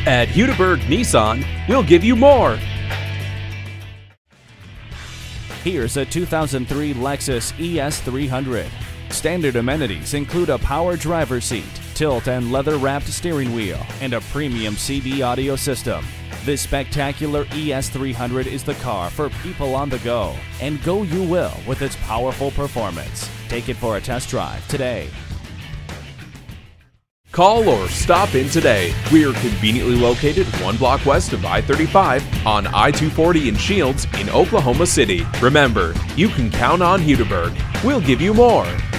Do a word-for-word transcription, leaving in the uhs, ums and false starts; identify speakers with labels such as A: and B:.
A: At Hudiburg Nissan, we'll give you more.
B: Here's a two thousand three Lexus E S three hundred. Standard amenities include a power driver's seat, tilt and leather-wrapped steering wheel, and a premium C D audio system. This spectacular E S three hundred is the car for people on the go, and go you will with its powerful performance. Take it for a test drive today.
C: Call or stop in today. We are conveniently located one block west of I thirty-five on I two forty in Shields in Oklahoma City. Remember, you can count on Hudiburg. We'll give you more.